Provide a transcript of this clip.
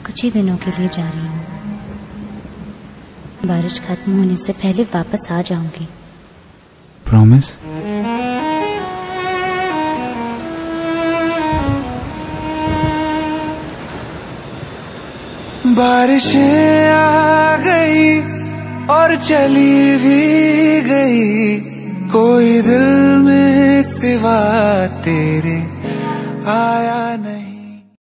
कुछ ही दिनों के लिए जा रही हूँ। बारिश खत्म होने से पहले वापस आ जाऊंगी। प्रॉमिस? बारिशें आ गई और चली भी गई, कोई दिल में सिवा तेरे आया नहीं।